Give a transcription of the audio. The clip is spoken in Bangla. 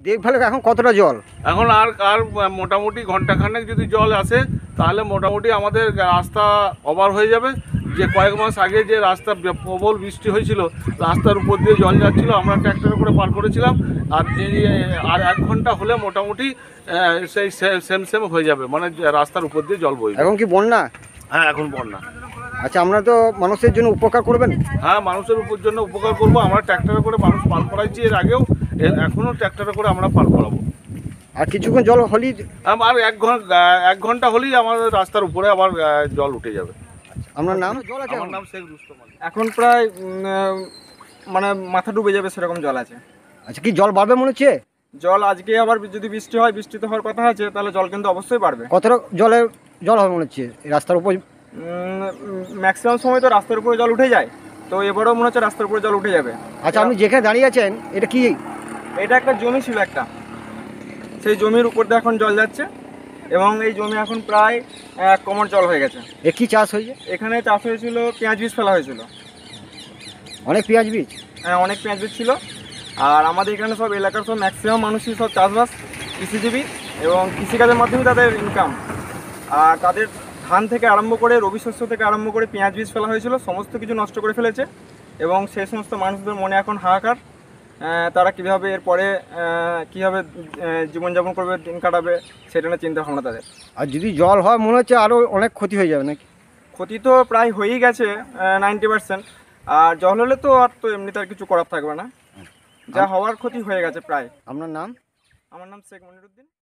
দেখভালে এখন কতটা জল? এখন আর আর মোটামুটি ঘন্টাখানেক যদি জল আসে তাহলে মোটামুটি আমাদের রাস্তা ওভার হয়ে যাবে। যে কয়েক মাস আগে যে রাস্তা প্রবল বৃষ্টি হয়েছিল, রাস্তার উপর দিয়ে জল যাচ্ছিল, আমরা ট্র্যাক্টরে করে পার করেছিলাম। আর আর 1 ঘন্টা হলে মোটামুটি সেই সেম হয়ে যাবে, মানে রাস্তার উপর দিয়ে জল বইবে। এখন কি বন্যা? হ্যাঁ, এখন বন্যা। আচ্ছা, আমরা তো মানুষের জন্য উপকার করবেন? হ্যাঁ, মানুষের জন্য উপকার করবো। আমরা ট্র্যাক্টরে করে মানুষ পার করাইছি এর আগেও, এখনও ট্র্যাক্টরে করে আমরা পার করাবো। আর কিছুক্ষণ জল হলেই আর 1 ঘন্টা হলেই আমাদের রাস্তার উপরে আবার জল উঠে যাবে। আপনার নাম? আমার নাম শেখ রুস্তম আলী। এখন প্রায় মানে মাথা ডুবে যাবে সেরকম জল আছে। আচ্ছা, কি জল বাড়বে মনে হচ্ছে? জল আজকে আবার যদি বৃষ্টি হয়, বৃষ্টিতে হওয়ার কথা আছে, তাহলে জল কিন্তু অবশ্যই বাড়বে। কতটা জল হবে মনে হচ্ছে এই রাস্তার উপর? ম্যাক্সিমাম সময় তো রাস্তার উপরে জল উঠে যায়, তো এবারেও মনে হচ্ছে রাস্তার উপরে জল উঠে যাবে। আচ্ছা, আপনি যেখানে দাঁড়িয়ে আছেন এটা কি? এটা একটা জমি ছিল একটা, সেই জমির উপর দিয়ে এখন জল যাচ্ছে এবং এই জমি এখন প্রায় 1 কোমর জল হয়ে গেছে। এ কি চাষ হয়েছে? এখানে চাষ হয়েছিল পেঁয়াজ বীজ ফেলা হয়েছিল। অনেক পেঁয়াজ বীজ? হ্যাঁ, অনেক পেঁয়াজ বীজ ছিল। আর আমাদের এখানে সব এলাকার সব ম্যাক্সিমাম মানুষই সব চাষবাস, কৃষিজীবী এবং কৃষিকাজের মাধ্যমে তাদের ইনকাম। আর তাদের ধান থেকে আরম্ভ করে রবি শস্য থেকে আরম্ভ করে পেঁয়াজ বীজ ফেলা হয়েছিল, সমস্ত কিছু নষ্ট করে ফেলেছে। এবং সেই সমস্ত মানুষদের মনে এখন হাহাকার, তারা কীভাবে এরপরে কীভাবে জীবনযাপন করবে, দিন কাটাবে, সেটা নিয়ে চিন্তা ভাবনা তাদের। আর যদি জল হয় মনে হচ্ছে আরও অনেক ক্ষতি হয়ে যাবে নাকি? ক্ষতি তো প্রায় হয়েই গেছে 90%। আর জল হলে তো আর তো এমনিতে আর কিছু করার থাকবে না, যা হওয়ার ক্ষতি হয়ে গেছে প্রায়। আপনার নাম? আমার নাম শেখ মনিরুদ্দিন।